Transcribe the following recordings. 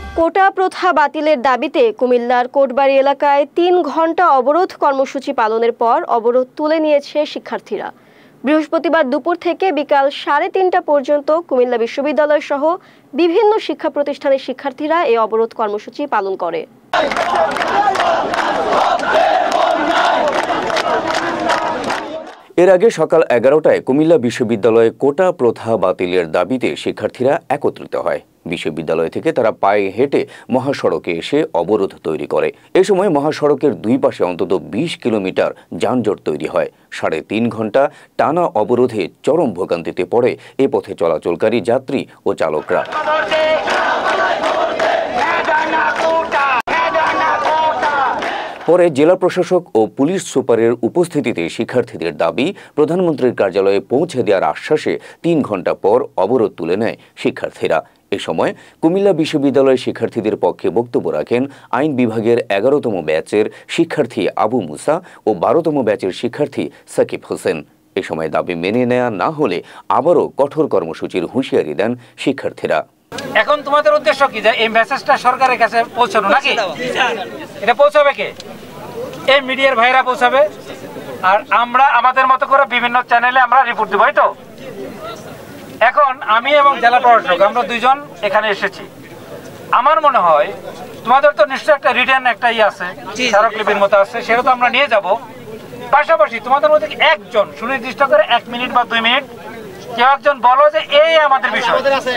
কোটা প্রথা বাতিলের দাবিতে কুমিল্লার কোটবাড়ি এলাকায় ৩ ঘণ্টা অবরোধ কর্মসূচি পালনের পর অবরোধ তুলে নিয়েছে শিক্ষার্থীরা। বৃহস্পতিবার দুপুর থেকে বিকাল ৩:৩০ পর্যন্ত কুমিল্লা বিশ্ববিদ্যালয় সহ বিভিন্ন শিক্ষা প্রতিষ্ঠানের শিক্ষার্থীরা এই অবরোধ কর্মসূচি পালন করে। এর আগে সকাল 11টায় কুমিল্লা বিশ্ববিদ্যালয়ে কোটা প্রথা বাতিলের দাবিতে শিক্ষার্থীরা একত্রিত হয়। বিশ্ববিদ্যালয় থেকে তারা পায়ে হেঁটে মহাসড়কে এসে অবরোধ তৈরি করে। এ সময় মহাসড়কের দুই পাশে অন্তত ২০ কিলোমিটার যানজট তৈরি হয়। ৩.৫ ঘণ্টা টানা অবরোধে চরম ভোগান্তিতে পড়ে এ পথে চলাচলকারী যাত্রী ও চালকরা। পরে জেলা প্রশাসক ও পুলিশ সুপারের উপস্থিতিতে শিক্ষার্থীদের দাবি প্রধানমন্ত্রীর কার্যালয়ে পৌঁছে দেওয়ার আশ্বাসে ৩ ঘণ্টা পর অবরোধ তুলে নেয় শিক্ষার্থীরা। এ সময় কুমিল্লা বিশ্ববিদ্যালয়ের শিক্ষার্থীদের পক্ষে বক্তব্য রাখেন আইন বিভাগের ১১তম ব্যাচের শিক্ষার্থী আবু মুসা ও ১২তম ব্যাচের শিক্ষার্থী সাকিব হোসেন। এ সময় দাবি মেনে নেওয়া না হলে আবারও কঠোর কর্মসূচির হুঁশিয়ারি দেন শিক্ষার্থীরা। এখন তোমাদের উদ্দেশ্য কি, যে এই মেসেজটা সরকারের কাছে পৌঁছানো নাকি? এটা পৌঁছাবে কে? এই মিডিয়ার ভাইরা পৌঁছাবে, আর আমরা আমাদের মতো করে বিভিন্ন চ্যানেলে আমরা রিপোর্ট দেবো। তো এখন আমি এবং জেলা প্রশাসক আমরা দুইজন এখানে এসেছি। আমার মনে হয় তোমাদের তো নিশ্চয়ই একটা রিটার্ন একটা আছে, স্মারকলিপির মতো আছে, সেটা তো আমরা নিয়ে যাব। পাশাপাশি তোমাদের মধ্যে একজন সুনির্দিষ্ট করে 1 মিনিট বা 2 মিনিট কেউ একজন বলো যে এই আমাদের বিষয়।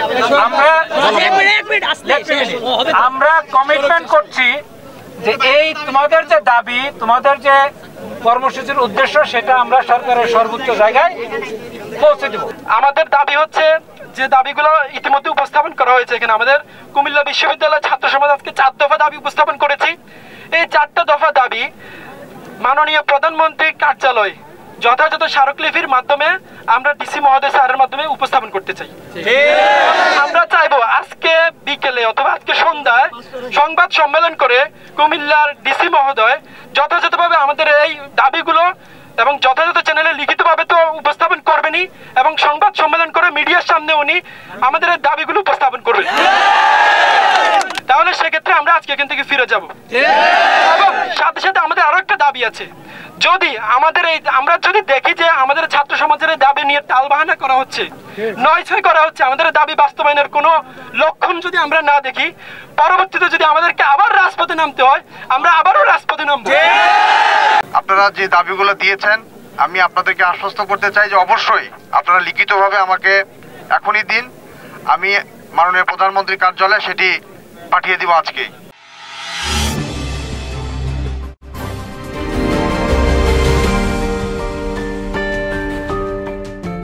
আমরা কমিটমেন্ট করছি যে এই তোমাদের যে দাবি, তোমাদের যে কর্মসূচির উদ্দেশ্য, সেটা আমরা সরকারের সর্বোচ্চ জায়গায় পৌঁছে দেব। আমাদের দাবি হচ্ছে যে দাবিগুলো ইতিমধ্যে উপস্থাপন করা হয়েছে। এখানে আমাদের কুমিল্লা বিশ্ববিদ্যালয় ছাত্র সমাজ আজকে 4 দফা দাবি উপস্থাপন করেছি। এই 4টা দফা দাবি মাননীয় প্রধানমন্ত্রীর কার্যালয় যথাযথ স্মারকলিপির মাধ্যমে আমরা ডিসি মহোদয় স্যারের মাধ্যমে উপস্থাপন করতে চাই। আমরা চাইবো আজকে বিকেলে অথবা আজকে সন্ধ্যায় সংবাদ সম্মেলন করে কুমিল্লার ডিসি মহোদয় যথাযথভাবে আমাদের এই দাবিগুলো এবং যথাযথ চ্যানেলে লিখিতভাবে তো উপস্থাপন করবেনই, এবং সংবাদ সম্মেলন করে মিডিয়ার সামনে উনি আমাদের এই দাবিগুলো উপস্থাপন করবেন। তাহলে সেক্ষেত্রে আমরা আজকে এখান থেকে ফিরে যাব। এবং সাথে সাথে আমাদের আরো একটা দাবি আছে। যদি আমাদের আমরা যদি দেখি যে আমাদের ছাত্র সমাজের দাবি নিয়ে টালবাহানা করা হচ্ছে, নয়ছয় করা হচ্ছে, আমাদের দাবি বাস্তবায়নের কোনো লক্ষণ যদি আমরা না দেখি, পরবর্তীতে যদি আমাদেরকে আবার রাজপথে নামতে হয়, আমরা আবারও রাজপথে নামবো। আপনারা যে দাবিগুলো দিয়েছেন, আমি আপনাদেরকে আশ্বস্ত করতে চাই যে অবশ্যই আপনারা লিখিতভাবে আমাকে এখনই দিন, আমি মাননীয় প্রধানমন্ত্রীর কার্যালয়ে সেটি পাঠিয়ে দিব আজকে।